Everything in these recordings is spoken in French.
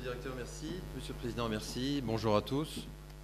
le directeur, merci. Monsieur le Président, merci. Bonjour à tous.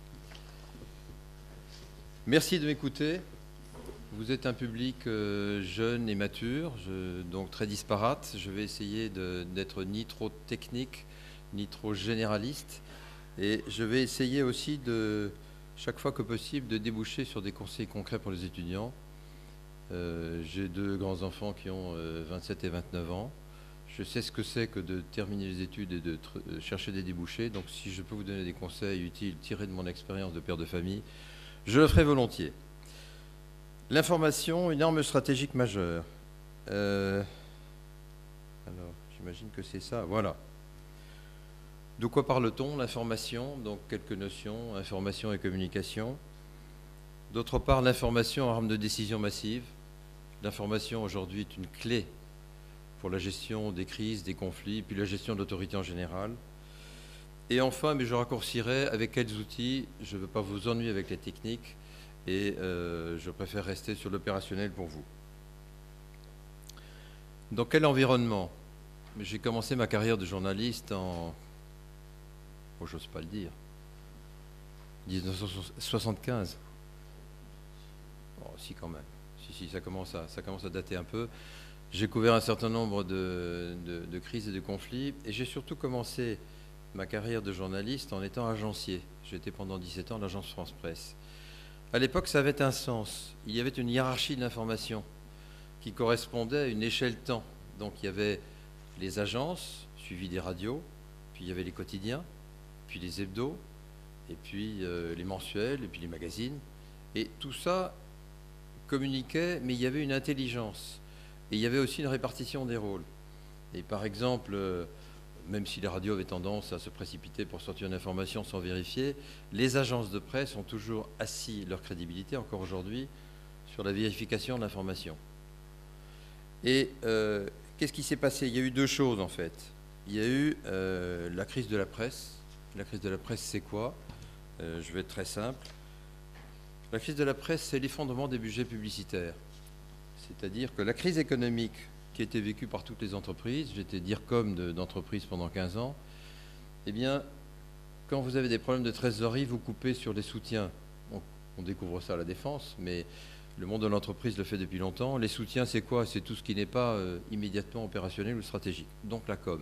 Merci de m'écouter. Vous êtes un public jeune et mature, donc très disparate. Je vais essayer d'être ni trop technique, ni trop généraliste. Et je vais essayer aussi, chaque fois que possible, de déboucher sur des conseils concrets pour les étudiants. J'ai deux grands-enfants qui ont 27 et 29 ans. Je sais ce que c'est que de terminer les études et de chercher des débouchés. Donc si je peux vous donner des conseils utiles tirés de mon expérience de père de famille, je le ferai volontiers. L'information, une arme stratégique majeure. Alors, j'imagine que c'est ça. Voilà. De quoi parle-t-on? L'information, donc quelques notions, information et communication. D'autre part, l'information, arme de décision massive. L'information aujourd'hui est une clé pour la gestion des crises, des conflits, puis la gestion de l'autorité en général. Et enfin, mais je raccourcirai, avec quels outils? Je ne veux pas vous ennuyer avec les techniques et je préfère rester sur l'opérationnel pour vous. Dans quel environnement? J'ai commencé ma carrière de journaliste en... Oh, j'ose pas le dire. 1975. Oh, si, quand même. Si, ça commence à dater un peu. J'ai couvert un certain nombre de crises et de conflits, et j'ai surtout commencé ma carrière de journaliste en étant agencier. J'étais pendant 17 ans à l'agence France Presse. À l'époque, ça avait un sens. Il y avait une hiérarchie de l'information qui correspondait à une échelle temps. Donc il y avait les agences, suivies des radios, puis il y avait les quotidiens, puis les hebdos, et puis les mensuels, et puis les magazines. Et tout ça communiquait, mais il y avait une intelligence. Et il y avait aussi une répartition des rôles. Et par exemple, même si les radios avaient tendance à se précipiter pour sortir une information sans vérifier, les agences de presse ont toujours assis leur crédibilité, encore aujourd'hui, sur la vérification de l'information. Et qu'est-ce qui s'est passé? Il y a eu deux choses, en fait. Il y a eu la crise de la presse. La crise de la presse, c'est quoi? Je vais être très simple. La crise de la presse, c'est l'effondrement des budgets publicitaires. C'est-à-dire que la crise économique qui a été vécue par toutes les entreprises, j'étais DIRCOM d'entreprise pendant 15 ans, eh bien, quand vous avez des problèmes de trésorerie, vous coupez sur les soutiens. On découvre ça à la Défense, mais le monde de l'entreprise le fait depuis longtemps. Les soutiens, c'est quoi? C'est tout ce qui n'est pas immédiatement opérationnel ou stratégique, donc la com.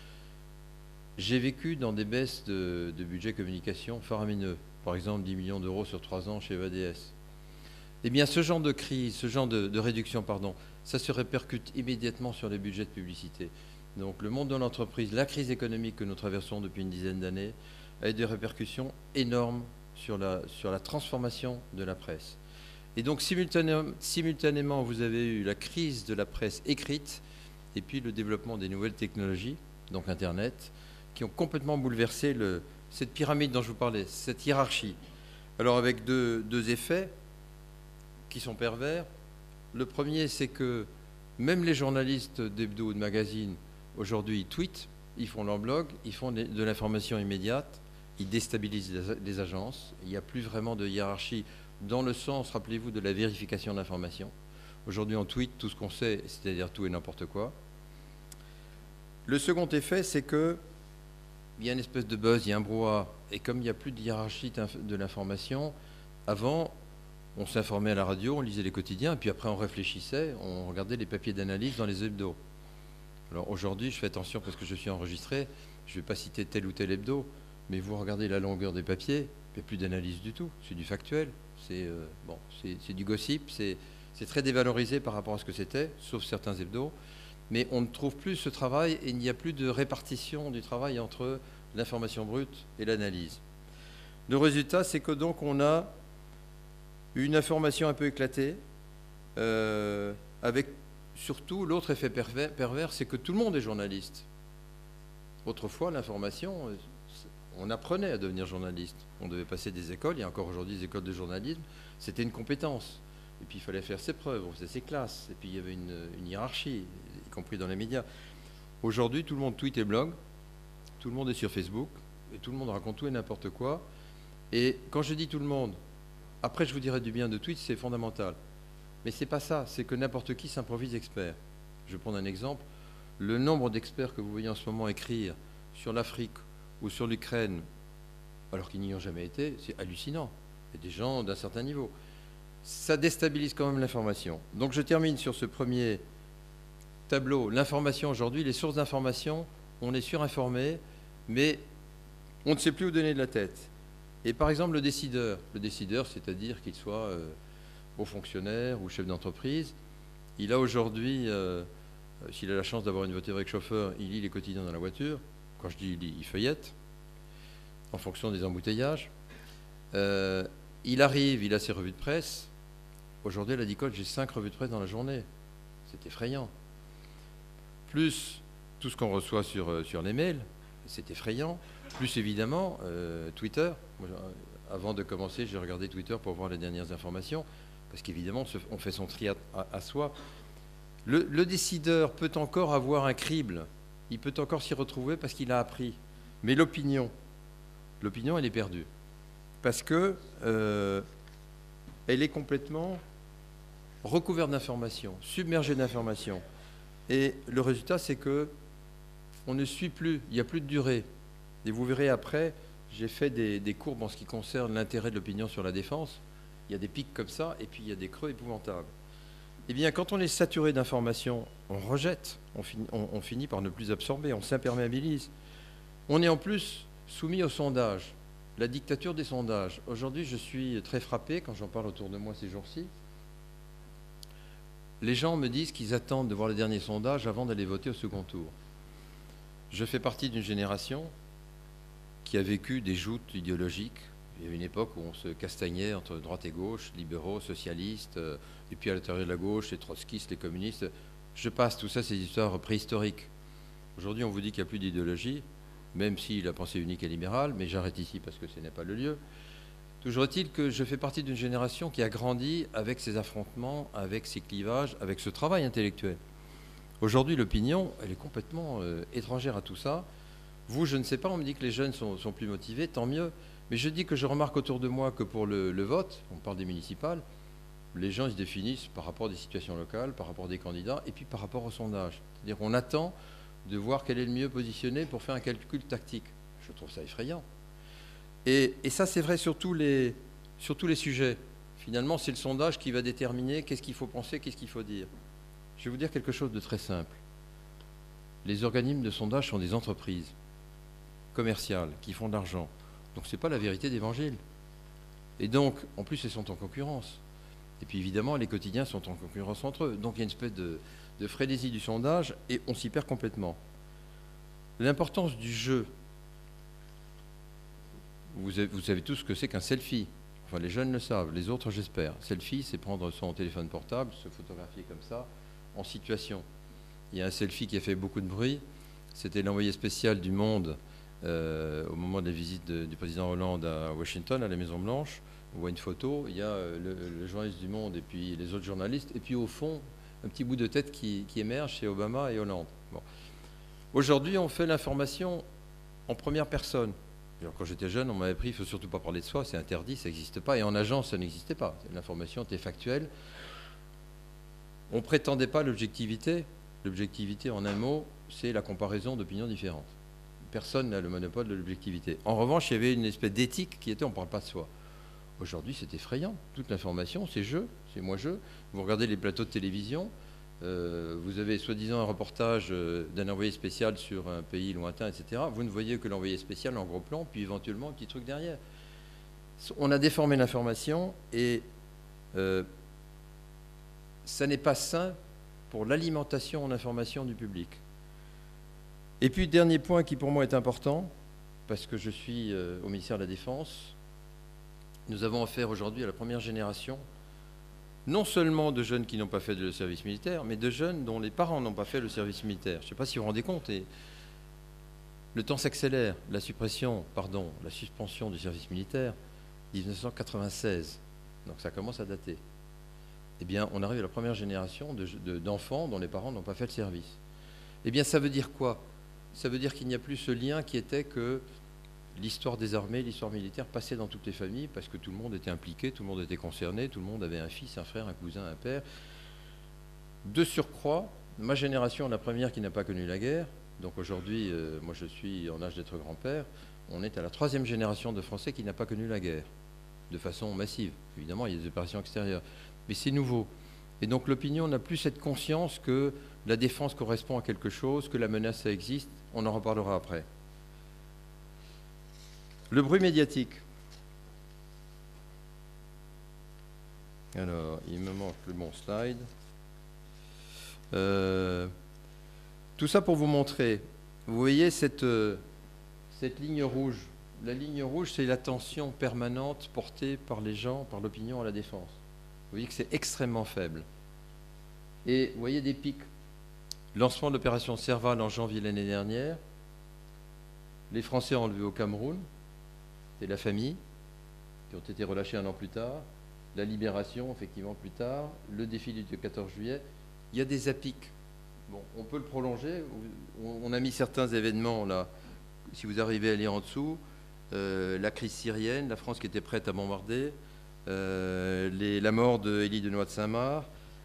J'ai vécu dans des baisses de budget communication faramineux, par exemple 10 millions d'euros sur 3 ans chez EADS. Eh bien, ce genre de crise, ce genre de réduction, pardon, ça se répercute immédiatement sur les budgets de publicité. Donc, le monde de l'entreprise, la crise économique que nous traversons depuis une dizaine d'années, a eu des répercussions énormes sur la transformation de la presse. Et donc, simultanément, vous avez eu la crise de la presse écrite et puis le développement des nouvelles technologies, donc Internet, qui ont complètement bouleversé cette pyramide dont je vous parlais, cette hiérarchie. Alors, avec deux effets qui sont pervers. Le premier, c'est que même les journalistes d'hebdo ou de magazines, aujourd'hui, ils tweetent, ils font leur blog, ils font de l'information immédiate, ils déstabilisent les agences. Il n'y a plus vraiment de hiérarchie dans le sens, rappelez-vous, de la vérification de l'information. Aujourd'hui, on tweet tout ce qu'on sait, c'est-à-dire tout et n'importe quoi. Le second effet, c'est qu'il y a une espèce de buzz, il y a un brouhaha. Et comme il n'y a plus de hiérarchie de l'information, avant, on s'informait à la radio, on lisait les quotidiens, et puis après on réfléchissait, on regardait les papiers d'analyse dans les hebdos. Alors aujourd'hui, je fais attention parce que je suis enregistré, je ne vais pas citer tel ou tel hebdo, mais vous regardez la longueur des papiers, il n'y a plus d'analyse du tout, c'est du factuel, c'est du gossip, c'est très dévalorisé par rapport à ce que c'était, sauf certains hebdos, mais on ne trouve plus ce travail et il n'y a plus de répartition du travail entre l'information brute et l'analyse. Le résultat, c'est que donc on a une information un peu éclatée, avec surtout l'autre effet pervers, c'est que tout le monde est journaliste. Autrefois, l'information, on apprenait à devenir journaliste. On devait passer des écoles, il y a encore aujourd'hui des écoles de journalisme, c'était une compétence. Et puis il fallait faire ses preuves, on faisait ses classes, et puis il y avait une hiérarchie, y compris dans les médias. Aujourd'hui, tout le monde tweet et blog, tout le monde est sur Facebook, et tout le monde raconte tout et n'importe quoi. Et quand je dis tout le monde, après, je vous dirai du bien de tweet, c'est fondamental. Mais ce n'est pas ça, c'est que n'importe qui s'improvise expert. Je vais prendre un exemple. Le nombre d'experts que vous voyez en ce moment écrire sur l'Afrique ou sur l'Ukraine, alors qu'ils n'y ont jamais été, c'est hallucinant. Il y a des gens d'un certain niveau. Ça déstabilise quand même l'information. Donc je termine sur ce premier tableau. L'information aujourd'hui, les sources d'information, on est surinformé, mais on ne sait plus où donner de la tête. Et par exemple, le décideur, c'est-à-dire qu'il soit haut fonctionnaire ou chef d'entreprise, il a aujourd'hui, s'il a la chance d'avoir une voiture avec chauffeur, il lit les quotidiens dans la voiture. Quand je dis il lit, il feuillette, en fonction des embouteillages. Il arrive, il a ses revues de presse. Aujourd'hui, à la Dicole, j'ai 5 revues de presse dans la journée. C'est effrayant. Plus tout ce qu'on reçoit sur les mails, c'est effrayant. Plus évidemment, Twitter. Moi, avant de commencer, j'ai regardé Twitter pour voir les dernières informations, parce qu'évidemment, on fait son tri à soi. Le décideur peut encore avoir un crible, il peut encore s'y retrouver parce qu'il a appris. Mais l'opinion, elle est perdue. Parce que elle est complètement recouverte d'informations, submergée d'informations. Et le résultat, c'est que on ne suit plus, il n'y a plus de durée. Et vous verrez après, j'ai fait des courbes en ce qui concerne l'intérêt de l'opinion sur la défense. Il y a des pics comme ça, et puis il y a des creux épouvantables. Eh bien, quand on est saturé d'informations, on rejette, on finit par ne plus absorber, on s'imperméabilise. On est en plus soumis aux sondages, la dictature des sondages. Aujourd'hui, je suis très frappé, quand j'en parle autour de moi ces jours-ci, les gens me disent qu'ils attendent de voir les derniers sondages avant d'aller voter au second tour. Je fais partie d'une génération qui a vécu des joutes idéologiques. Il y a une époque où on se castagnait entre droite et gauche, libéraux, socialistes, et puis à l'intérieur de la gauche, les trotskistes, les communistes. Je passe, tout ça, c'est des histoires préhistoriques. Aujourd'hui, on vous dit qu'il n'y a plus d'idéologie, même si la pensée unique est libérale, mais j'arrête ici parce que ce n'est pas le lieu. Toujours est-il que je fais partie d'une génération qui a grandi avec ces affrontements, avec ces clivages, avec ce travail intellectuel. Aujourd'hui, l'opinion, elle est complètement étrangère à tout ça. Vous, je ne sais pas, on me dit que les jeunes sont plus motivés, tant mieux. Mais je dis que je remarque autour de moi que pour le vote, on parle des municipales, les gens ils se définissent par rapport à des situations locales, par rapport à des candidats, et puis par rapport au sondage. C'est-à-dire qu'on attend de voir quel est le mieux positionné pour faire un calcul tactique. Je trouve ça effrayant. Et ça, c'est vrai sur tous les sujets. Finalement, c'est le sondage qui va déterminer qu'est-ce qu'il faut penser, qu'est-ce qu'il faut dire. Je vais vous dire quelque chose de très simple. Les organismes de sondage sont des entreprises commerciales qui font de l'argent. Donc ce n'est pas la vérité d'évangile. Et donc, en plus, elles sont en concurrence. Et puis évidemment, les quotidiens sont en concurrence entre eux. Donc il y a une espèce de frénésie du sondage et on s'y perd complètement. L'importance du jeu. Vous savez tous ce que c'est qu'un selfie. Enfin, les jeunes le savent, les autres, j'espère. Selfie, c'est prendre son téléphone portable, se photographier comme ça, en situation. Il y a un selfie qui a fait beaucoup de bruit. C'était l'envoyé spécial du Monde au moment de la visite du président Hollande à Washington, à la Maison-Blanche. On voit une photo, il y a le journaliste du Monde et puis les autres journalistes. Et puis au fond, un petit bout de tête qui émerge chez Obama et Hollande. Bon. Aujourd'hui, on fait l'information en première personne. Alors, quand j'étais jeune, on m'avait appris, il ne faut surtout pas parler de soi, c'est interdit, ça n'existe pas. Et en agence, ça n'existait pas. L'information était factuelle. On ne prétendait pas l'objectivité. L'objectivité, en un mot, c'est la comparaison d'opinions différentes. Personne n'a le monopole de l'objectivité. En revanche, il y avait une espèce d'éthique qui était on ne parle pas de soi. Aujourd'hui, c'est effrayant. Toute l'information, c'est je, c'est moi-je. Vous regardez les plateaux de télévision, vous avez soi-disant un reportage d'un envoyé spécial sur un pays lointain, etc. Vous ne voyez que l'envoyé spécial en gros plan, puis éventuellement un petit truc derrière. On a déformé l'information et ça n'est pas sain pour l'alimentation en information du public. Et puis, dernier point qui pour moi est important, parce que je suis au ministère de la Défense, nous avons affaire aujourd'hui à la première génération, non seulement de jeunes qui n'ont pas fait le service militaire, mais de jeunes dont les parents n'ont pas fait le service militaire. Je ne sais pas si vous vous rendez compte, et le temps s'accélère. La suspension du service militaire, 1996, donc ça commence à dater. Eh bien, on arrive à la première génération d'enfants dont les parents n'ont pas fait le service. Eh bien, ça veut dire quoi? Ça veut dire qu'il n'y a plus ce lien qui était que l'histoire des armées, l'histoire militaire passait dans toutes les familles parce que tout le monde était impliqué, tout le monde était concerné, tout le monde avait un fils, un frère, un cousin, un père. De surcroît, ma génération, la première qui n'a pas connu la guerre, Donc aujourd'hui, moi je suis en âge d'être grand-père, on est à la 3e génération de Français qui n'a pas connu la guerre, de façon massive. Évidemment, il y a des opérations extérieures, mais c'est nouveau. Et donc l'opinion n'a plus cette conscience que la défense correspond à quelque chose, que la menace, ça existe. On en reparlera après. Le bruit médiatique. Alors, il me manque le bon slide. Tout ça pour vous montrer. Vous voyez cette ligne rouge. La ligne rouge, c'est l'attention permanente portée par les gens, par l'opinion à la défense. Vous voyez que c'est extrêmement faible. Et vous voyez des pics. Lancement de l'opération Serval en janvier l'année dernière. Les Français enlevés au Cameroun. C'est la famille, qui ont été relâchés un an plus tard. La libération, effectivement, plus tard. Le défilé du 14 juillet. Il y a des apics. Bon, on peut le prolonger. On a mis certains événements, là, si vous arrivez à lire en dessous. La crise syrienne, la France qui était prête à bombarder. La mort de Élie Denoy de Saint-Marc.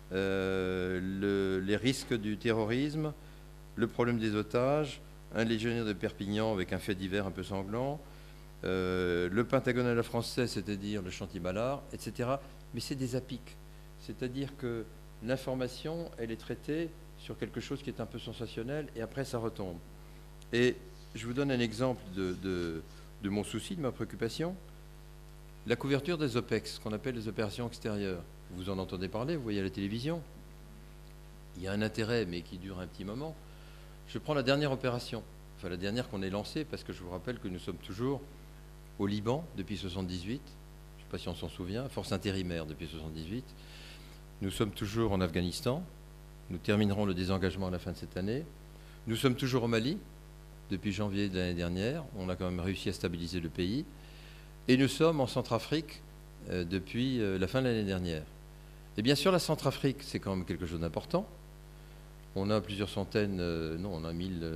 Les risques du terrorisme. Le problème des otages. Un légionnaire de Perpignan avec un fait divers un peu sanglant. Le Pentagone à la française, c'est-à-dire le Chantier-Ballard, etc. Mais c'est des apics. C'est-à-dire que l'information, elle est traitée sur quelque chose qui est un peu sensationnel et après ça retombe. Et je vous donne un exemple de mon souci, de ma préoccupation. La couverture des OPEX, ce qu'on appelle les opérations extérieures. Vous en entendez parler, vous voyez à la télévision. Il y a un intérêt, mais qui dure un petit moment. Je prends la dernière opération, enfin la dernière qu'on ait lancée, parce que je vous rappelle que nous sommes toujours au Liban depuis 1978. Je ne sais pas si on s'en souvient, force intérimaire depuis 1978. Nous sommes toujours en Afghanistan. Nous terminerons le désengagement à la fin de cette année. Nous sommes toujours au Mali depuis janvier de l'année dernière. On a quand même réussi à stabiliser le pays. Et nous sommes en Centrafrique depuis la fin de l'année dernière. Et bien sûr, la Centrafrique, c'est quand même quelque chose d'important. On a plusieurs centaines, non, on a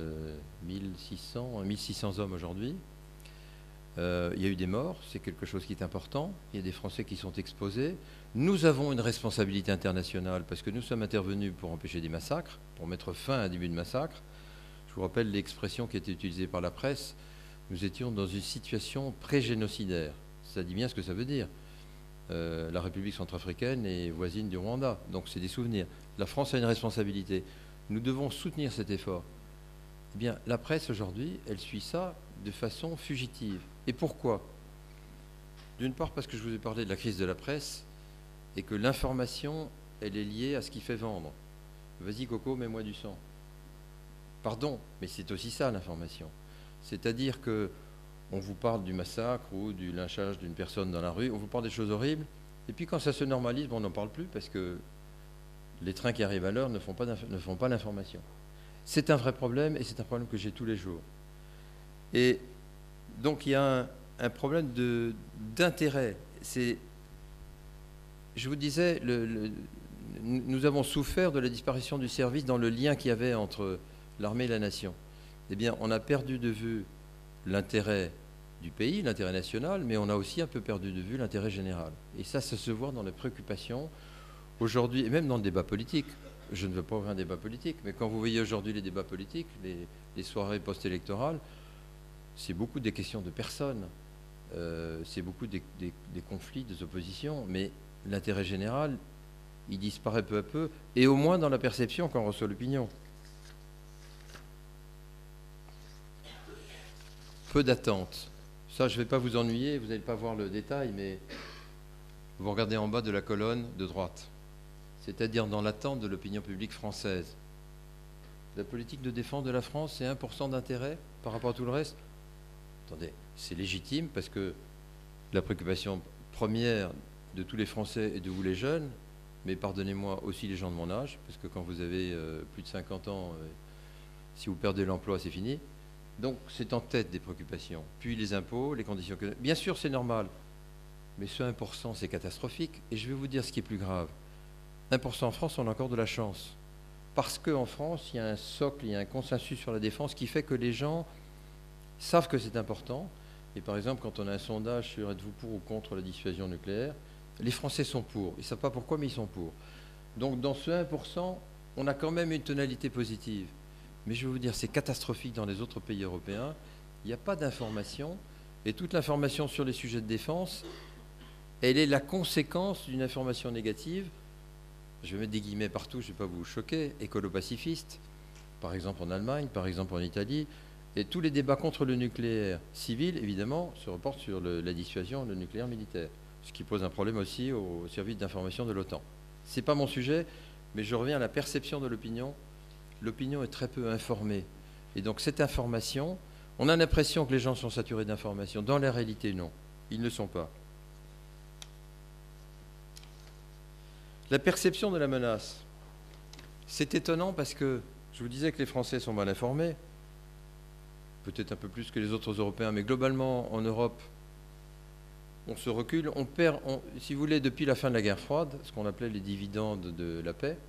1600 hommes aujourd'hui. Il y a eu des morts, c'est quelque chose qui est important. Il y a des Français qui sont exposés. Nous avons une responsabilité internationale parce que nous sommes intervenus pour empêcher des massacres, pour mettre fin à un début de massacre. Je vous rappelle l'expression qui a été utilisée par la presse. Nous étions dans une situation pré-génocidaire. Ça dit bien ce que ça veut dire. La République centrafricaine est voisine du Rwanda, donc c'est des souvenirs. La France a une responsabilité. Nous devons soutenir cet effort. Eh bien, la presse aujourd'hui, elle suit ça de façon fugitive. Et pourquoi? D'une part parce que je vous ai parlé de la crise de la presse et que l'information, elle est liée à ce qui fait vendre. Vas-y Coco, mets-moi du sang. Pardon, mais c'est aussi ça l'information. C'est-à-dire que on vous parle du massacre ou du lynchage d'une personne dans la rue, on vous parle des choses horribles, et puis quand ça se normalise, on n'en parle plus parce que les trains qui arrivent à l'heure ne font pas l'information. C'est un vrai problème et c'est un problème que j'ai tous les jours. Et donc il y a un problème d'intérêt. Je vous disais, nous avons souffert de la disparition du service dans le lien qu'il y avait entre l'armée et la nation. Eh bien, on a perdu de vue l'intérêt du pays, l'intérêt national, mais on a aussi un peu perdu de vue l'intérêt général. Et ça se voit dans les préoccupations aujourd'hui, et même dans le débat politique. Je ne veux pas ouvrir un débat politique, mais quand vous voyez aujourd'hui les débats politiques, les soirées post-électorales, c'est beaucoup des questions de personnes, c'est beaucoup des conflits, des oppositions, mais l'intérêt général, il disparaît peu à peu, et au moins dans la perception qu'en reçoit l'opinion. Peu d'attente. Ça, je ne vais pas vous ennuyer, vous n'allez pas voir le détail, mais vous regardez en bas de la colonne de droite, c'est-à-dire dans l'attente de l'opinion publique française. La politique de défense de la France, c'est 1% d'intérêt par rapport à tout le reste. Attendez, c'est légitime parce que la préoccupation première de tous les Français et de vous les jeunes, mais pardonnez-moi aussi les gens de mon âge, parce que quand vous avez plus de 50 ans, si vous perdez l'emploi, c'est fini. Donc c'est en tête des préoccupations. Puis les impôts, les conditions économiques. Bien sûr, c'est normal, mais ce 1%, c'est catastrophique. Et je vais vous dire ce qui est plus grave. 1% en France, on a encore de la chance. Parce qu'en France, il y a un socle, il y a un consensus sur la défense qui fait que les gens savent que c'est important. Et par exemple, quand on a un sondage sur êtes-vous pour ou contre la dissuasion nucléaire, les Français sont pour. Ils ne savent pas pourquoi, mais ils sont pour. Donc dans ce 1%, on a quand même une tonalité positive. mais je vais vous dire, c'est catastrophique dans les autres pays européens. Il n'y a pas d'information, et toute l'information sur les sujets de défense, elle est la conséquence d'une information négative. Je vais mettre des guillemets partout, je ne vais pas vous choquer, écolo-pacifiste, par exemple en Allemagne, par exemple en Italie. Et tous les débats contre le nucléaire civil, évidemment, se reportent sur la dissuasion, le nucléaire militaire, ce qui pose un problème aussi au service d'information de l'OTAN. Ce n'est pas mon sujet, mais je reviens à la perception de l'opinion. L'opinion est très peu informée. Et donc cette information, on a l'impression que les gens sont saturés d'informations. Dans la réalité, non. Ils ne le sont pas. La perception de la menace. C'est étonnant parce que je vous disais que les Français sont mal informés, peut-être un peu plus que les autres Européens, mais globalement, en Europe, on se recule, on perd, si vous voulez, depuis la fin de la guerre froide, ce qu'on appelait les dividendes de la paix,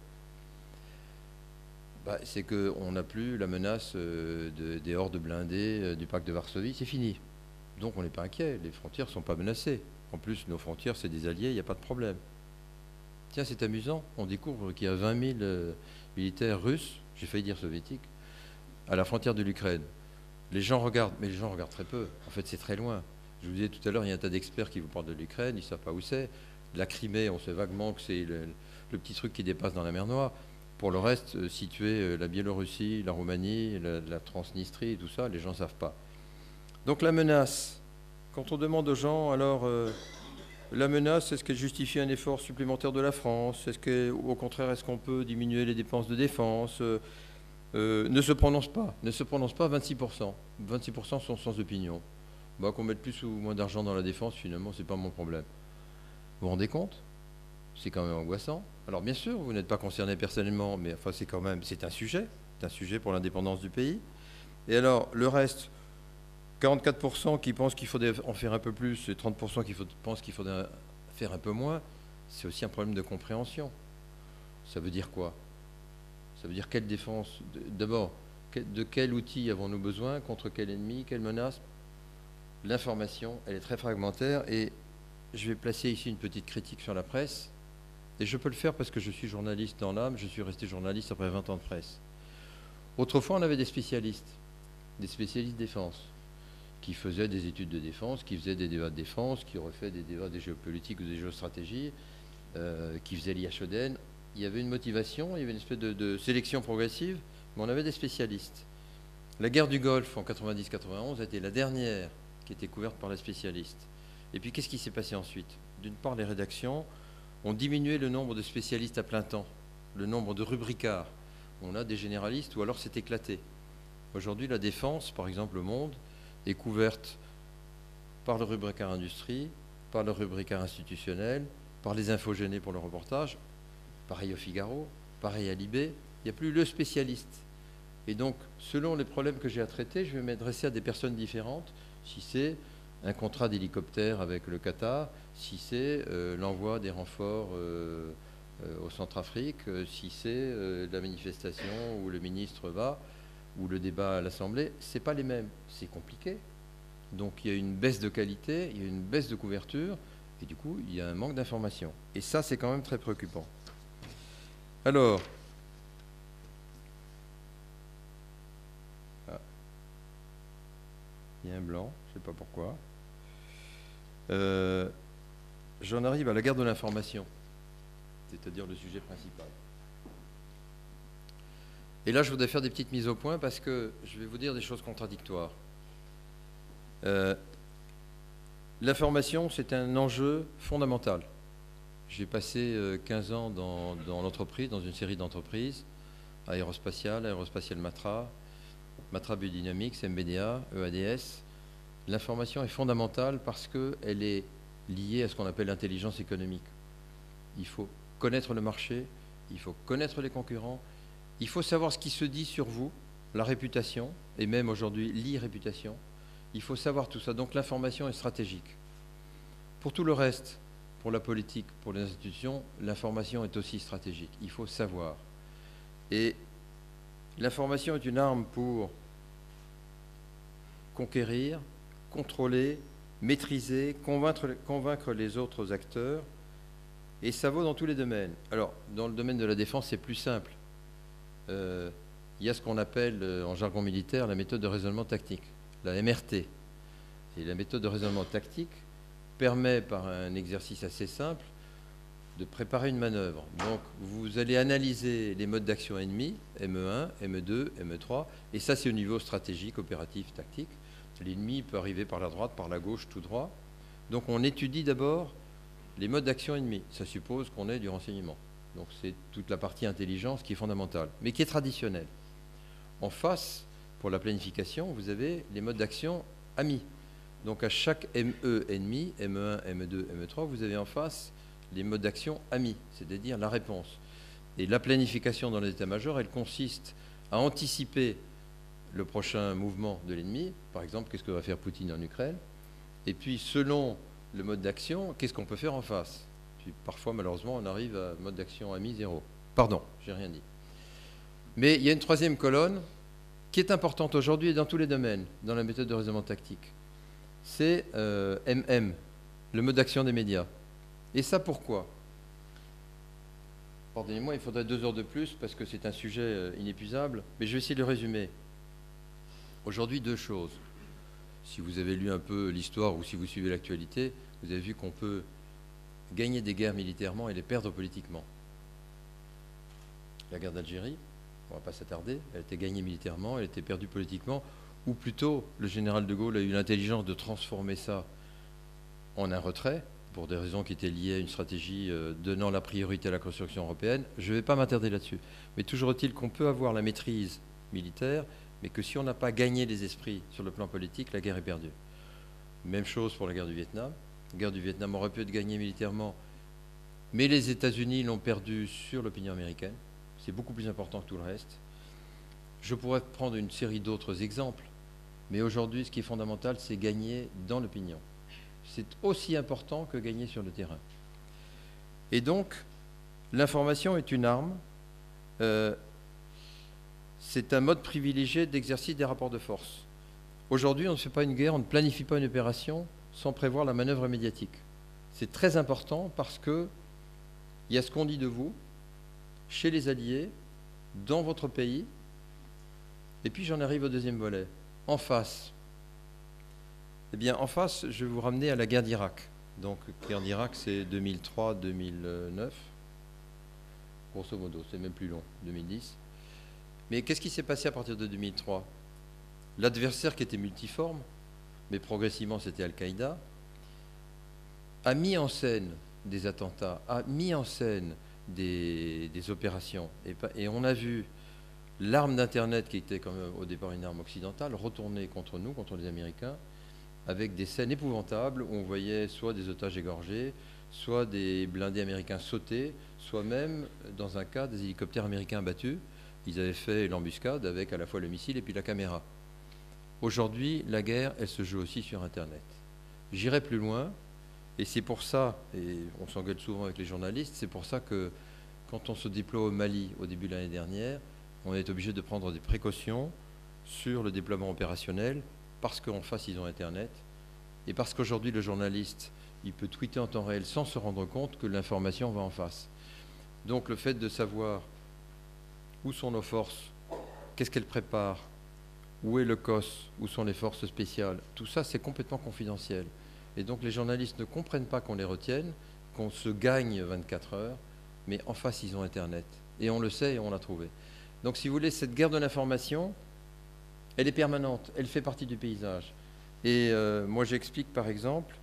c'est qu'on n'a plus la menace des hordes blindées du pacte de Varsovie, c'est fini. Donc on n'est pas inquiet, les frontières ne sont pas menacées. En plus, nos frontières, c'est des alliés, il n'y a pas de problème. Tiens, c'est amusant, on découvre qu'il y a 20 000 militaires russes, j'ai failli dire soviétiques, à la frontière de l'Ukraine. Les gens regardent, mais les gens regardent très peu. En fait, c'est très loin. Je vous disais tout à l'heure, il y a un tas d'experts qui vous parlent de l'Ukraine, ils ne savent pas où c'est. La Crimée, on sait vaguement que c'est le petit truc qui dépasse dans la mer Noire. Pour le reste, situer la Biélorussie, la Roumanie, la Transnistrie, tout ça, les gens ne savent pas. Donc la menace, quand on demande aux gens, alors, la menace, est-ce qu'elle justifie un effort supplémentaire de la France? Est-ce qu'au contraire, est-ce qu'on peut diminuer les dépenses de défense? Ne se prononce pas. Ne se prononce pas, 26%. 26% sont sans opinion. Qu'on mette plus ou moins d'argent dans la défense, finalement, ce n'est pas mon problème. Vous vous rendez compte? C'est quand même angoissant. Alors bien sûr, vous n'êtes pas concerné personnellement, mais enfin c'est un sujet pour l'indépendance du pays. Et alors, le reste, 44% qui pensent qu'il faudrait en faire un peu plus et 30% qui pensent qu'il faudrait faire un peu moins, c'est aussi un problème de compréhension. Ça veut dire quoi? Ça veut dire quelle défense? D'abord, de quel outil avons-nous besoin? Contre quel ennemi? Quelle menace? L'information, elle est très fragmentaire et je vais placer ici une petite critique sur la presse. Et je peux le faire parce que je suis journaliste dans l'âme, je suis resté journaliste après 20 ans de presse. Autrefois, on avait des spécialistes défense, qui faisaient des études de défense, qui faisaient des débats de défense, qui auraient fait des débats de géopolitique ou des géostratégies, qui faisaient l'IHEDN. Il y avait une motivation, il y avait une espèce de sélection progressive, mais on avait des spécialistes. La guerre du Golfe en 90-91 a été la dernière qui était couverte par les spécialistes. Et puis qu'est-ce qui s'est passé ensuite? D'une part, les rédactions ont diminué le nombre de spécialistes à plein temps, le nombre de rubricards. On a des généralistes ou alors c'est éclaté. Aujourd'hui, la défense, par exemple Le Monde, est couverte par le rubricard industrie, par le rubricard institutionnel, par les infogénés pour le reportage, pareil au Figaro, pareil à Libé, il n'y a plus le spécialiste. Et donc, selon les problèmes que j'ai à traiter, je vais m'adresser à des personnes différentes, si c'est un contrat d'hélicoptère avec le Qatar, si c'est l'envoi des renforts au Centrafrique, si c'est la manifestation où le ministre va, ou le débat à l'Assemblée, ce n'est pas les mêmes. C'est compliqué. Donc il y a une baisse de qualité, il y a une baisse de couverture, et du coup, il y a un manque d'information. Et ça, c'est quand même très préoccupant. Alors, il y a un blanc, je ne sais pas pourquoi. J'en arrive à la guerre de l'information, c'est-à-dire le sujet principal. Et là, je voudrais faire des petites mises au point parce que je vais vous dire des choses contradictoires. L'information, c'est un enjeu fondamental. J'ai passé 15 ans dans l'entreprise, dans une série d'entreprises, Aérospatiale Matra, Matra Biodynamics, MBDA, EADS. L'information est fondamentale parce qu'elle est liée à ce qu'on appelle l'intelligence économique. Il faut connaître le marché, il faut connaître les concurrents, il faut savoir ce qui se dit sur vous, la réputation, et même aujourd'hui l'irréputation. Il faut savoir tout ça. Donc l'information est stratégique. Pour tout le reste, pour la politique, pour les institutions, l'information est aussi stratégique. Il faut savoir. Et l'information est une arme pour conquérir, contrôler, maîtriser, convaincre les autres acteurs. Et ça vaut dans tous les domaines. Alors, dans le domaine de la défense, c'est plus simple. Il il y a ce qu'on appelle en jargon militaire la méthode de raisonnement tactique, la MRT. Et la méthode de raisonnement tactique permet, par un exercice assez simple, de préparer une manœuvre. Donc, vous allez analyser les modes d'action ennemis, ME1, ME2, ME3, et ça, c'est au niveau stratégique, opératif, tactique. L'ennemi peut arriver par la droite, par la gauche, tout droit. Donc, on étudie d'abord les modes d'action ennemis. Ça suppose qu'on ait du renseignement. Donc, c'est toute la partie intelligence qui est fondamentale, mais qui est traditionnelle. En face, pour la planification, vous avez les modes d'action amis. Donc, à chaque ME ennemi, ME1, ME2, ME3, vous avez en face les modes d'action amis, c'est-à-dire la réponse. Et la planification dans les états-majors, elle consiste à anticiper le prochain mouvement de l'ennemi. Par exemple, qu'est-ce que va faire Poutine en Ukraine? Et puis, selon le mode d'action, qu'est-ce qu'on peut faire en face? Puis, parfois, malheureusement, on arrive à mode d'action ami 0. Pardon, j'ai rien dit. Mais il y a une troisième colonne qui est importante aujourd'hui et dans tous les domaines, dans la méthode de raisonnement tactique. C'est MM, le mode d'action des médias. Et ça, pourquoi? Pardonnez-moi, il faudrait 2 heures de plus parce que c'est un sujet inépuisable, mais je vais essayer de le résumer. Aujourd'hui, 2 choses. Si vous avez lu un peu l'histoire ou si vous suivez l'actualité, vous avez vu qu'on peut gagner des guerres militairement et les perdre politiquement. La guerre d'Algérie, on ne va pas s'attarder, elle a été gagnée militairement, elle a été perdue politiquement, ou plutôt le général de Gaulle a eu l'intelligence de transformer ça en un retrait, pour des raisons qui étaient liées à une stratégie donnant la priorité à la construction européenne. Je ne vais pas m'attarder là-dessus. Mais toujours est-il qu'on peut avoir la maîtrise militaire, mais que si on n'a pas gagné les esprits sur le plan politique, la guerre est perdue. Même chose pour la guerre du Vietnam. La guerre du Vietnam aurait pu être gagnée militairement, mais les États-Unis l'ont perdue sur l'opinion américaine. C'est beaucoup plus important que tout le reste. Je pourrais prendre une série d'autres exemples, mais aujourd'hui, ce qui est fondamental, c'est gagner dans l'opinion. C'est aussi important que gagner sur le terrain. Et donc, l'information est une arme. C'est un mode privilégié d'exercice des rapports de force. Aujourd'hui, on ne fait pas une guerre, on ne planifie pas une opération sans prévoir la manœuvre médiatique. C'est très important parce qu'il y a ce qu'on dit de vous, chez les Alliés, dans votre pays. Et puis j'en arrive au deuxième volet. En face. Eh bien, en face, je vais vous ramener à la guerre d'Irak. Donc, la guerre d'Irak, c'est 2003-2009. Grosso modo, c'est même plus long, 2010. Mais qu'est-ce qui s'est passé à partir de 2003? L'adversaire, qui était multiforme, mais progressivement c'était Al-Qaïda, a mis en scène des attentats, a mis en scène des opérations. Et on a vu l'arme d'Internet, qui était quand même au départ une arme occidentale, retourner contre nous, contre les Américains, avec des scènes épouvantables où on voyait soit des otages égorgés, soit des blindés américains sauter, soit même, dans un cas, des hélicoptères américains abattus. Ils avaient fait l'embuscade avec à la fois le missile et puis la caméra. Aujourd'hui, la guerre, elle se joue aussi sur Internet. J'irai plus loin, et c'est pour ça, et on s'engueule souvent avec les journalistes, c'est pour ça que quand on se déploie au Mali au début de l'année dernière, on est obligé de prendre des précautions sur le déploiement opérationnel, parce qu'en face, ils ont Internet, et parce qu'aujourd'hui, le journaliste, il peut tweeter en temps réel sans se rendre compte que l'information va en face. Donc le fait de savoir où sont nos forces, qu'est-ce qu'elles préparent, où est le COS, où sont les forces spéciales, tout ça, c'est complètement confidentiel. Et donc les journalistes ne comprennent pas qu'on les retienne, qu'on se gagne 24 heures, mais en face, ils ont Internet. Et on le sait et on l'a trouvé. Donc si vous voulez, cette guerre de l'information, elle est permanente, elle fait partie du paysage. Et moi, j'explique par exemple,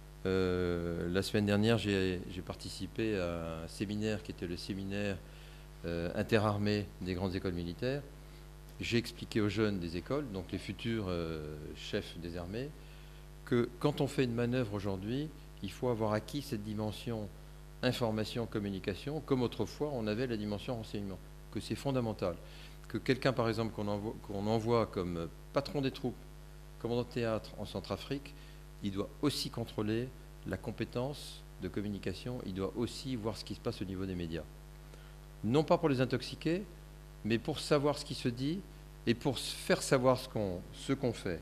la semaine dernière, j'ai participé à un séminaire qui était le séminaire interarmées des grandes écoles militaires. J'ai expliqué aux jeunes des écoles, donc les futurs chefs des armées, que quand on fait une manœuvre aujourd'hui, il faut avoir acquis cette dimension information, communication, comme autrefois on avait la dimension renseignement, que c'est fondamental. Que quelqu'un, par exemple, qu'on envoie comme patron des troupes, commandant de théâtre en Centrafrique, il doit aussi contrôler la compétence de communication, il doit aussi voir ce qui se passe au niveau des médias. Non pas pour les intoxiquer, mais pour savoir ce qui se dit et pour faire savoir ce qu'on fait.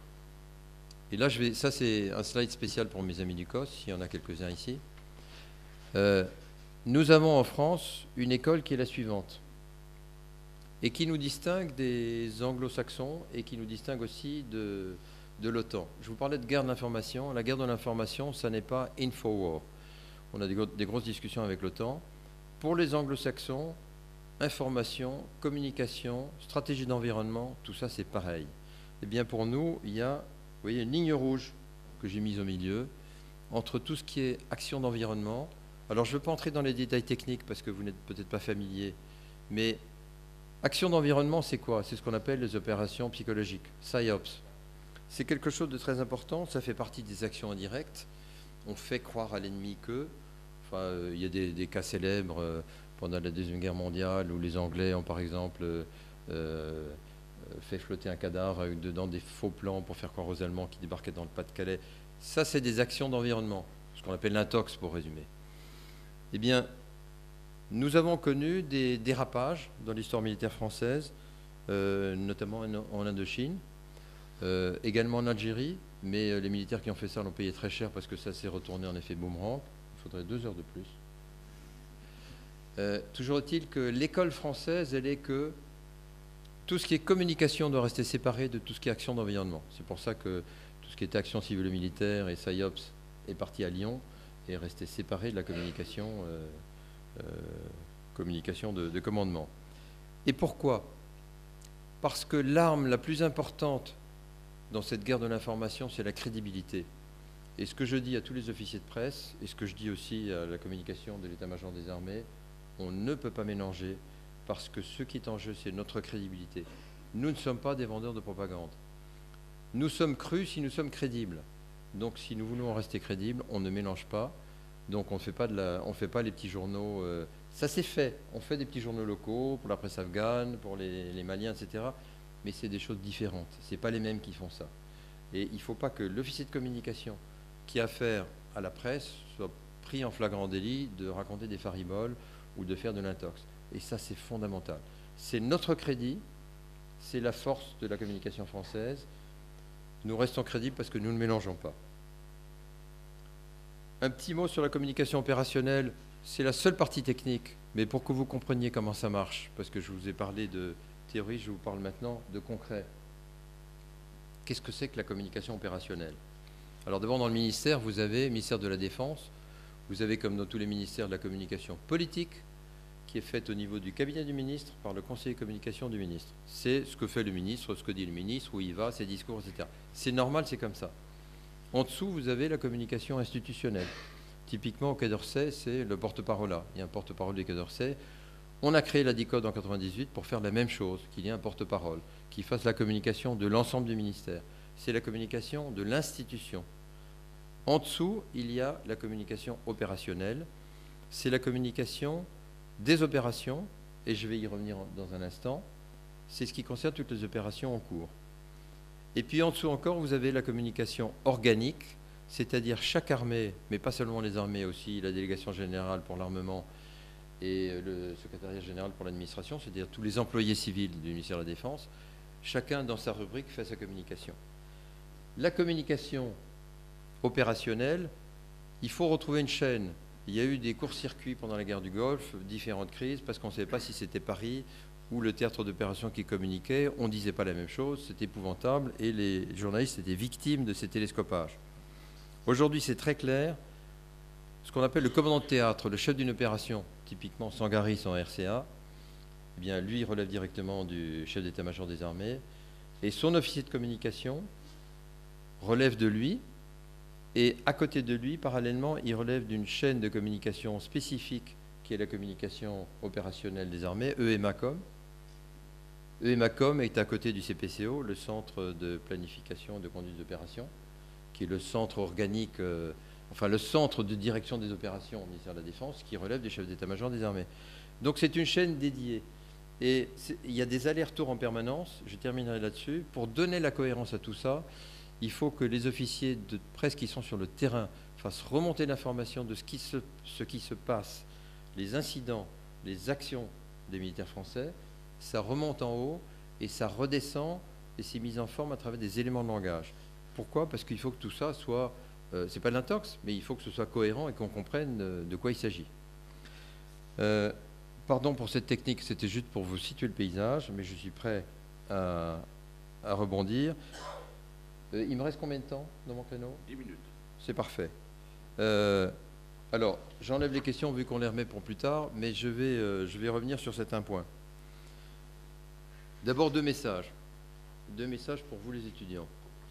Et là, ça c'est un slide spécial pour mes amis du COS, il y en a quelques-uns ici. Nous avons en France une école qui est la suivante. et qui nous distingue des anglo-saxons et qui nous distingue aussi de l'OTAN. Je vous parlais de guerre de l'information. La guerre de l'information, ça n'est pas Infowar. On a des grosses discussions avec l'OTAN. Pour les anglo-saxons, information, communication, stratégie d'environnement, tout ça c'est pareil. Eh bien pour nous, il y a, vous voyez, une ligne rouge que j'ai mise au milieu entre tout ce qui est action d'environnement. Alors je ne veux pas entrer dans les détails techniques parce que vous n'êtes peut-être pas familier, mais action d'environnement c'est quoi? C'est ce qu'on appelle les opérations psychologiques, PsyOps. C'est quelque chose de très important, ça fait partie des actions indirectes. On fait croire à l'ennemi que, enfin, il y a des cas célèbres pendant la Deuxième Guerre mondiale où les Anglais ont par exemple fait flotter un cadavre avec dedans des faux plans pour faire croire aux Allemands qui débarquaient dans le Pas-de-Calais. Ça, c'est des actions d'environnement, ce qu'on appelle l'intox pour résumer. Eh bien, nous avons connu des dérapages dans l'histoire militaire française, notamment en Indochine, également en Algérie, mais les militaires qui ont fait ça l'ont payé très cher parce que ça s'est retourné en effet boomerang. Il faudrait 2 heures de plus. Toujours est-il que l'école française, elle est que tout ce qui est communication doit rester séparé de tout ce qui est action d'environnement. C'est pour ça que tout ce qui était action civile et militaire et PsyOps est parti à Lyon et est resté séparé de la communication, de commandement. Et pourquoi? Parce que l'arme la plus importante dans cette guerre de l'information, c'est la crédibilité. Et ce que je dis à tous les officiers de presse, et ce que je dis aussi à la communication de l'état-major des armées, on ne peut pas mélanger, parce que ce qui est en jeu, c'est notre crédibilité. Nous ne sommes pas des vendeurs de propagande. Nous sommes crus si nous sommes crédibles. Donc si nous voulons rester crédibles, on ne mélange pas. Donc on ne fait pas, les petits journaux. Ça c'est fait. On fait des petits journaux locaux pour la presse afghane, pour les Maliens, etc. Mais c'est des choses différentes. Ce n'est pas les mêmes qui font ça. Et il ne faut pas que l'officier de communication qui a affaire à la presse soit pris en flagrant délit de raconter des fariboles ou de faire de l'intox. Et ça, c'est fondamental. C'est notre crédit, c'est la force de la communication française. Nous restons crédibles parce que nous ne mélangeons pas. Un petit mot sur la communication opérationnelle, c'est la seule partie technique, mais pour que vous compreniez comment ça marche, parce que je vous ai parlé de théorie, je vous parle maintenant de concret. Qu'est-ce que c'est que la communication opérationnelle? Alors d'abord, dans le ministère, vous avez, ministère de la Défense, vous avez comme dans tous les ministères de la communication politique, qui est faite au niveau du cabinet du ministre par le conseiller communication du ministre. C'est ce que fait le ministre, ce que dit le ministre, où il va, ses discours, etc. C'est normal, c'est comme ça. En dessous, vous avez la communication institutionnelle. Typiquement, au Quai d'Orsay, c'est le porte-parole. Il y a un porte-parole du Quai d'Orsay. On a créé la DICODE en 98 pour faire la même chose, qu'il y ait un porte-parole, qui fasse la communication de l'ensemble du ministère. C'est la communication de l'institution. En dessous, il y a la communication opérationnelle. C'est la communication des opérations, et je vais y revenir dans un instant. C'est ce qui concerne toutes les opérations en cours. Et puis en dessous encore, vous avez la communication organique, c'est-à-dire chaque armée, mais pas seulement les armées, aussi la délégation générale pour l'armement et le secrétariat général pour l'administration, c'est-à-dire tous les employés civils du ministère de la Défense, chacun dans sa rubrique fait sa communication. La communication opérationnelle, il faut retrouver une chaîne. Il y a eu des courts-circuits pendant la guerre du Golfe, différentes crises, parce qu'on ne savait pas si c'était Paris ou le théâtre d'opération qui communiquait. On ne disait pas la même chose, c'était épouvantable, et les journalistes étaient victimes de ces télescopages. Aujourd'hui, c'est très clair. Ce qu'on appelle le commandant de théâtre, le chef d'une opération, typiquement Sangaris en RCA, eh bien, lui relève directement du chef d'état-major des armées, et son officier de communication relève de lui, et à côté de lui, parallèlement, il relève d'une chaîne de communication spécifique qui est la communication opérationnelle des armées, EMACOM. EMACOM est à côté du CPCO, le centre de planification et de conduite d'opération, qui est le centre organique, le centre de direction des opérations au ministère de la Défense, qui relève du chef d'état-major des armées. Donc c'est une chaîne dédiée. Et il y a des allers-retours en permanence, je terminerai là-dessus, pour donner la cohérence à tout ça. Il faut que les officiers de presse qui sont sur le terrain fassent remonter l'information de ce qui se passe, les incidents, les actions des militaires français. Ça remonte en haut et ça redescend et c'est mis en forme à travers des éléments de langage. Pourquoi? Parce qu'il faut que tout ça soit, c'est pas de l'intox, mais il faut que ce soit cohérent et qu'on comprenne de quoi il s'agit. pardon pour cette technique, c'était juste pour vous situer le paysage, mais je suis prêt à rebondir. Il me reste combien de temps dans mon créneau? 10 minutes. C'est parfait. Alors, j'enlève les questions vu qu'on les remet pour plus tard, mais je vais revenir sur certains points. D'abord, deux messages. Deux messages pour vous les étudiants.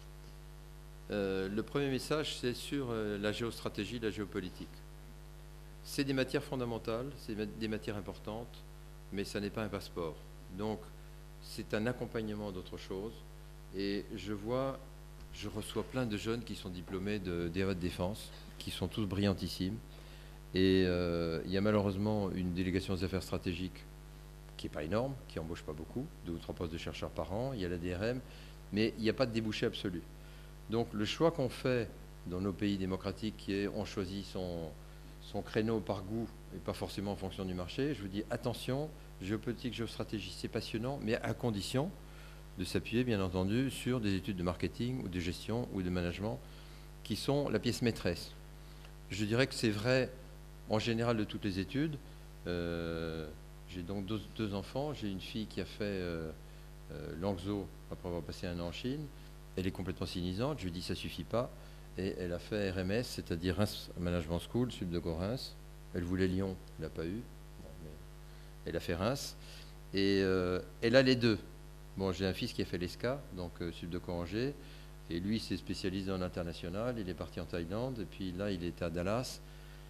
Le premier message, c'est sur la géostratégie, la géopolitique. C'est des matières fondamentales, c'est des matières importantes, mais ça n'est pas un passeport. Donc, c'est un accompagnement d'autre chose. Et je reçois plein de jeunes qui sont diplômés d'EVA de défense, qui sont tous brillantissimes. Et il y a malheureusement une délégation des affaires stratégiques qui n'est pas énorme, qui n'embauche pas beaucoup, 2 ou 3 postes de chercheurs par an. Il y a la DRM, mais il n'y a pas de débouché absolu. Donc, le choix qu'on fait dans nos pays démocratiques, qui est on choisit son créneau par goût et pas forcément en fonction du marché, je vous dis attention, géopolitique, géostratégie, c'est passionnant, mais à condition de s'appuyer, bien entendu, sur des études de marketing ou de gestion ou de management qui sont la pièce maîtresse. Je dirais que c'est vrai en général de toutes les études. J'ai donc deux enfants. J'ai une fille qui a fait l'ANGZO après avoir passé 1 an en Chine. Elle est complètement cynisante. Je lui dis ça suffit pas. Et elle a fait RMS, c'est-à-dire Reims Management School, Sud de Reims. Elle voulait Lyon, elle n'a pas eu. Bon, mais elle a fait Reims. Et elle a les deux. Bon, j'ai un fils qui a fait l'ESCA, donc Sud de Angers. Et lui, il s'est spécialisé en international. Il est parti en Thaïlande. Et puis là, il était à Dallas.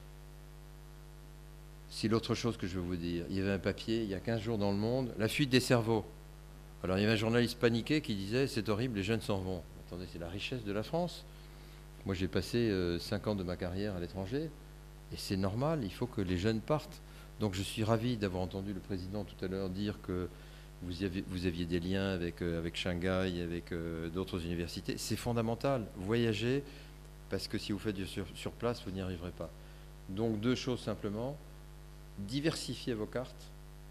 C'est l'autre chose que je veux vous dire. Il y avait un papier, il y a 15 jours dans Le Monde, la fuite des cerveaux. Alors, il y avait un journaliste paniqué qui disait « C'est horrible, les jeunes s'en vont ». Attendez, c'est la richesse de la France. Moi, j'ai passé 5 ans de ma carrière à l'étranger. Et c'est normal, il faut que les jeunes partent. Donc, je suis ravi d'avoir entendu le président tout à l'heure dire que vous aviez des liens avec Shanghai, avec d'autres universités. C'est fondamental. Voyager, parce que si vous faites du sur place, vous n'y arriverez pas. Donc, 2 choses simplement. Diversifiez vos cartes.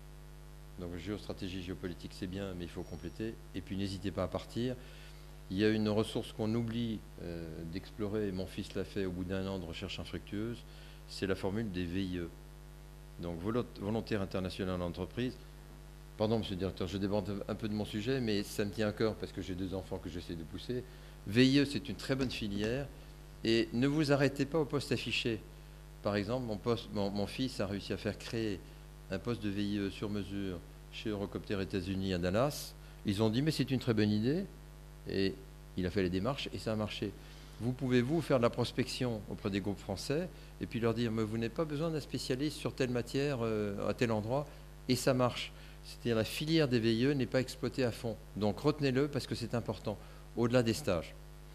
Donc, géostratégie, géopolitique, c'est bien, mais il faut compléter. Et puis, n'hésitez pas à partir. Il y a une ressource qu'on oublie d'explorer, et mon fils l'a fait au bout d'1 an de recherche infructueuse, c'est la formule des VIE. Donc, volontaire international en entreprise. Pardon, monsieur le directeur, je déborde un peu de mon sujet, mais ça me tient à cœur parce que j'ai 2 enfants que j'essaie de pousser. VIE, c'est une très bonne filière. Et ne vous arrêtez pas au poste affiché. Par exemple, mon fils a réussi à faire créer un poste de VIE sur mesure chez Eurocopter États-Unis à Dallas. Ils ont dit, mais c'est une très bonne idée. Et il a fait les démarches et ça a marché. Vous pouvez, faire de la prospection auprès des groupes français et puis leur dire, mais vous n'avez pas besoin d'un spécialiste sur telle matière à tel endroit. Et ça marche. C'est-à-dire la filière des VIE n'est pas exploitée à fond. Donc retenez-le parce que c'est important, au-delà des stages.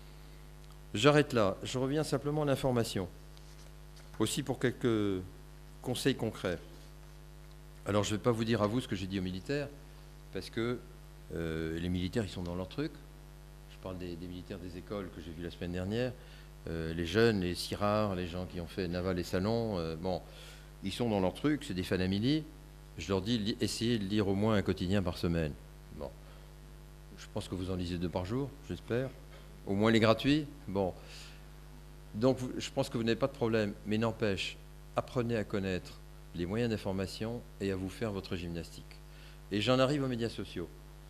J'arrête là. Je reviens simplement à l'information. Aussi pour quelques conseils concrets. Alors je ne vais pas vous dire à vous ce que j'ai dit aux militaires, parce que les militaires, ils sont dans leur truc. Je parle des militaires des écoles que j'ai vus la semaine dernière. Les jeunes, les CIRAR, les gens qui ont fait Naval et Salon, bon, ils sont dans leur truc, c'est des fanamilies. Je leur dis, essayez de lire au moins un quotidien par semaine. Bon, je pense que vous en lisez 2 par jour, j'espère. Au moins les gratuits. Bon. Donc, je pense que vous n'avez pas de problème, mais n'empêche, apprenez à connaître les moyens d'information et à vous faire votre gymnastique. Et j'en arrive aux médias sociaux.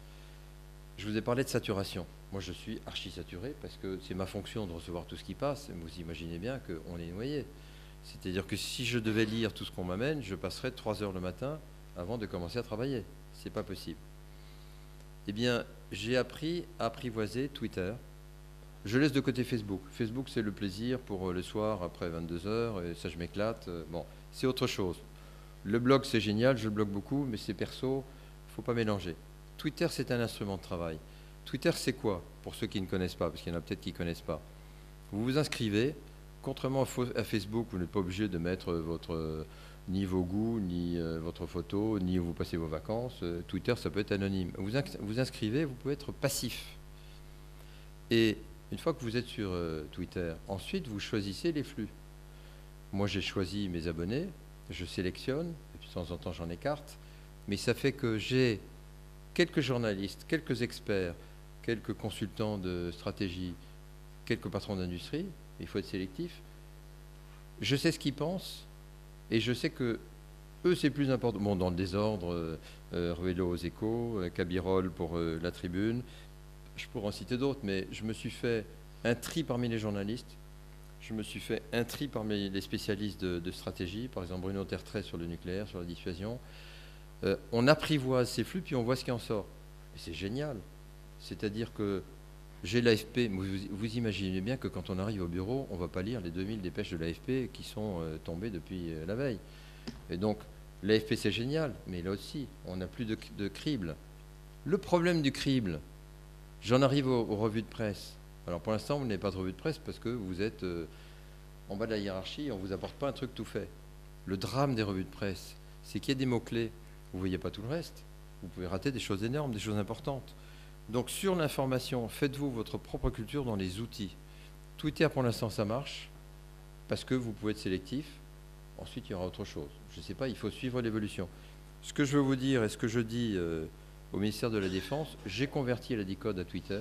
Je vous ai parlé de saturation. Moi, je suis archi-saturé parce que c'est ma fonction de recevoir tout ce qui passe. Vous imaginez bien qu'on est noyé. C'est-à-dire que si je devais lire tout ce qu'on m'amène, je passerais 3 heures le matin avant de commencer à travailler. C'est pas possible. Eh bien, j'ai appris à apprivoiser Twitter. Je laisse de côté Facebook. Facebook, c'est le plaisir pour le soir après 22 heures, et ça, je m'éclate. Bon, c'est autre chose. Le blog, c'est génial, je le blogue beaucoup, mais c'est perso, il ne faut pas mélanger. Twitter, c'est un instrument de travail. Twitter, c'est quoi? Pour ceux qui ne connaissent pas, parce qu'il y en a peut-être qui ne connaissent pas. Vous vous inscrivez. Contrairement à Facebook, vous n'êtes pas obligé de mettre ni vos goûts, ni votre photo, ni où vous passez vos vacances. Twitter, ça peut être anonyme. Vous inscrivez, vous pouvez être passif. Et une fois que vous êtes sur Twitter, ensuite, vous choisissez les flux. Moi, j'ai choisi mes abonnés, je sélectionne, et puis de temps en temps, j'en écarte. Mais ça fait que j'ai quelques journalistes, quelques experts, quelques consultants de stratégie, quelques patrons d'industrie. Il faut être sélectif. Je sais ce qu'ils pensent et je sais que eux, c'est plus important. Bon, dans le désordre, Ruello aux Échos, Cabirol pour La Tribune, je pourrais en citer d'autres, mais je me suis fait un tri parmi les journalistes, je me suis fait un tri parmi les spécialistes de stratégie, par exemple Bruno Tertrais sur le nucléaire, sur la dissuasion. On apprivoise ces flux, puis on voit ce qui en sort. Et c'est génial. C'est-à-dire que j'ai l'AFP, vous imaginez bien que quand on arrive au bureau, on ne va pas lire les 2000 dépêches de l'AFP qui sont tombées depuis la veille. Et donc, l'AFP, c'est génial, mais là aussi, on n'a plus de crible. Le problème du crible, j'en arrive aux revues de presse. Alors, pour l'instant, vous n'avez pas de revue de presse parce que vous êtes en bas de la hiérarchie et on ne vous apporte pas un truc tout fait. Le drame des revues de presse, c'est qu'il y a des mots-clés. Vous ne voyez pas tout le reste. Vous pouvez rater des choses énormes, des choses importantes. Donc, sur l'information, faites-vous votre propre culture dans les outils. Twitter, pour l'instant, ça marche parce que vous pouvez être sélectif. Ensuite, il y aura autre chose. Je ne sais pas, il faut suivre l'évolution. Ce que je veux vous dire et ce que je dis au ministère de la Défense, j'ai converti la DICODE à Twitter.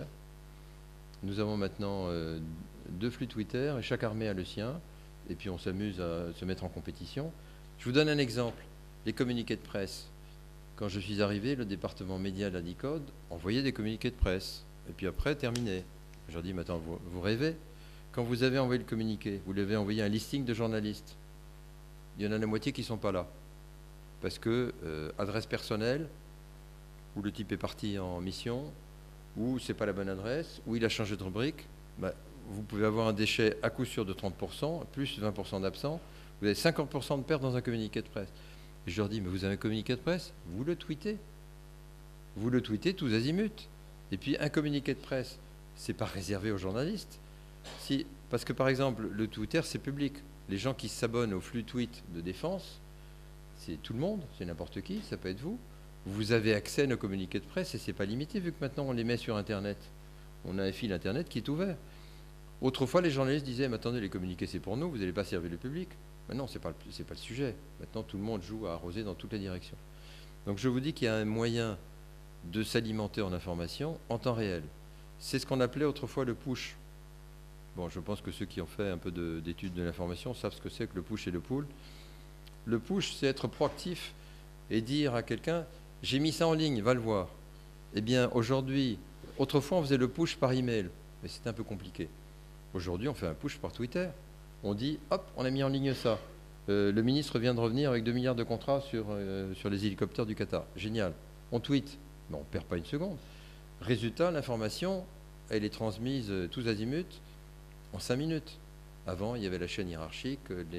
Nous avons maintenant 2 flux Twitter et chaque armée a le sien. Et puis on s'amuse à se mettre en compétition. Je vous donne un exemple. Les communiqués de presse. Quand je suis arrivé, le département média de la DICODE envoyait des communiqués de presse. Et puis après, terminé. Je leur dis, mais attends, vous rêvez? Quand vous avez envoyé le communiqué, vous l'avez envoyé un listing de journalistes. Il y en a la moitié qui ne sont pas là. Parce que adresse personnelle, ou le type est parti en mission, ou ce n'est pas la bonne adresse, ou il a changé de rubrique, vous pouvez avoir un déchet à coup sûr de 30%, plus 20% d'absents, vous avez 50% de perte dans un communiqué de presse. Et je leur dis, mais vous avez un communiqué de presse? Vous le tweetez. Vous le tweetez tous azimuts. Et puis un communiqué de presse, ce n'est pas réservé aux journalistes. Parce que par exemple, le Twitter, c'est public. Les gens qui s'abonnent au flux tweet de défense, c'est tout le monde, c'est n'importe qui, ça peut être vous. Vous avez accès à nos communiqués de presse et ce n'est pas limité vu que maintenant on les met sur Internet. On a un fil Internet qui est ouvert. Autrefois, les journalistes disaient, mais attendez, les communiqués c'est pour nous, vous n'allez pas servir le public. Maintenant, ce n'est pas le sujet. Maintenant, tout le monde joue à arroser dans toutes les directions. Donc je vous dis qu'il y a un moyen de s'alimenter en information en temps réel. C'est ce qu'on appelait autrefois le push. Bon, je pense que ceux qui ont fait un peu d'études de l'information savent ce que c'est que le push et le pull. Le push, c'est être proactif et dire à quelqu'un, j'ai mis ça en ligne, va le voir. Eh bien, aujourd'hui, autrefois, on faisait le push par email, mais c'était un peu compliqué. Aujourd'hui, on fait un push par Twitter. On dit, hop, on a mis en ligne ça. Le ministre vient de revenir avec 2 milliards de contrats sur les hélicoptères du Qatar. Génial. On tweet. Mais on ne perd pas une seconde. Résultat, l'information, elle est transmise tous azimuts en 5 minutes. Avant, il y avait la chaîne hiérarchique,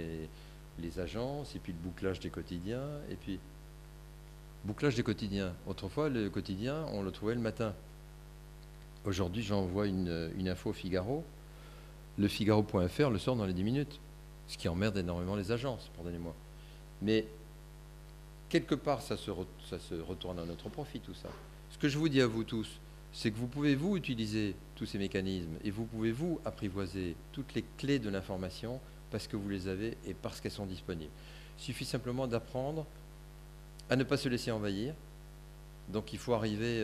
les agences, et puis le bouclage des quotidiens, et puis... Bouclage des quotidiens. Autrefois, le quotidien, on le trouvait le matin. Aujourd'hui, j'envoie une info au Figaro. Le Figaro.fr le sort dans les 10 minutes. Ce qui emmerde énormément les agences, pardonnez-moi. Mais quelque part, ça se retourne à notre profit, tout ça. Ce que je vous dis à vous tous, c'est que vous pouvez, vous, utiliser tous ces mécanismes et vous pouvez, vous, apprivoiser toutes les clés de l'information parce que vous les avez et parce qu'elles sont disponibles. Il suffit simplement d'apprendre à ne pas se laisser envahir. Donc il faut arriver...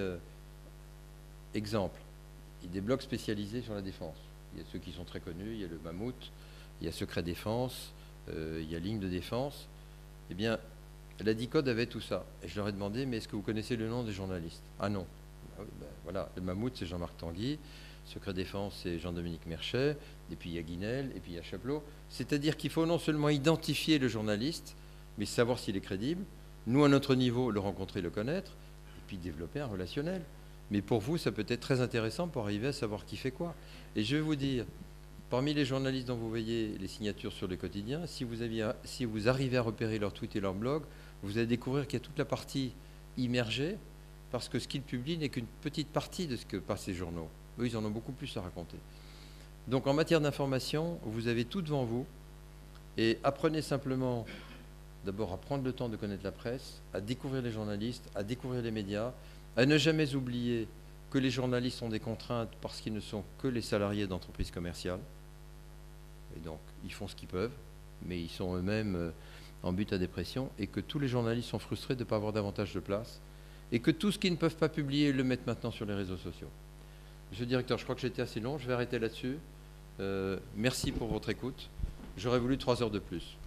exemple, il y a des blogs spécialisés sur la défense. Il y a ceux qui sont très connus, il y a le Mammouth, il y a Secret Défense, il y a Ligne de Défense. Eh bien, la DICODE avait tout ça. Et je leur ai demandé, mais est-ce que vous connaissez le nom des journalistes? Ah non. Voilà, le Mammouth, c'est Jean-Marc Tanguy. Secret Défense, c'est Jean-Dominique Merchet. Et puis il y a Guinel, et puis il y a Chaplot. C'est-à-dire qu'il faut non seulement identifier le journaliste, mais savoir s'il est crédible. Nous, à notre niveau, le rencontrer, le connaître, et puis développer un relationnel. Mais pour vous, ça peut être très intéressant pour arriver à savoir qui fait quoi. Et je vais vous dire, parmi les journalistes dont vous voyez les signatures sur le quotidien, si vous arrivez à repérer leur tweet et leur blog, vous allez découvrir qu'il y a toute la partie immergée, parce que ce qu'ils publient n'est qu'une petite partie de ce que passent ces journaux. Eux, ils en ont beaucoup plus à raconter. Donc en matière d'information, vous avez tout devant vous, et apprenez simplement d'abord à prendre le temps de connaître la presse, à découvrir les journalistes, à découvrir les médias, à ne jamais oublier que les journalistes ont des contraintes parce qu'ils ne sont que les salariés d'entreprises commerciales. Et donc, ils font ce qu'ils peuvent, mais ils sont eux-mêmes en but à dépression, et que tous les journalistes sont frustrés de ne pas avoir davantage de place, et que tout ce qu'ils ne peuvent pas publier, ils le mettent maintenant sur les réseaux sociaux. Monsieur le directeur, je crois que j'ai été assez long, je vais arrêter là-dessus. Merci pour votre écoute. J'aurais voulu 3 heures de plus.